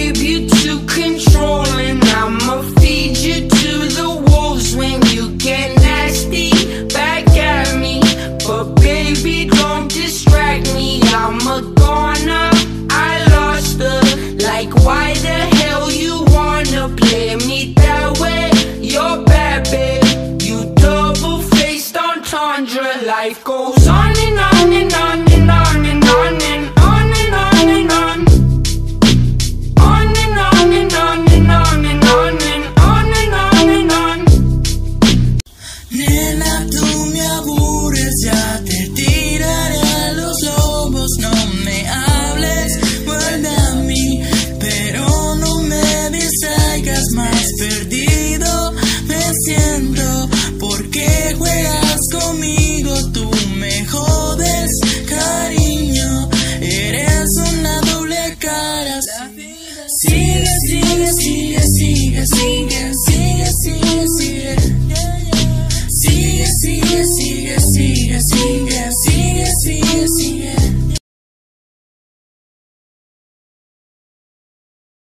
babe, you're too controlling. I'ma feed you to the wolves when you get nasty back at me. But baby, don't distract me, I'm a goner, I lost her. Like why the hell you wanna play me that way? You're bad, babe, you double-faced entendre. Life goes on and on and on and on and on and on and on and on. On and on and on and on and on and on and on and on. Nena, tú me aburres, ya te tiraré a los lobos. No me hables, vuelve a mí, pero no me distraigas más. Perdido me siento, porque juegas conmigo. Tú me jodes, cariño, eres una doble cara. Sigue, sigue, sigue, sigue, sigue, sigue, sigue, sigue. Sigue, sigue, sigue, sigue, sigue, sigue, sigue, sigue.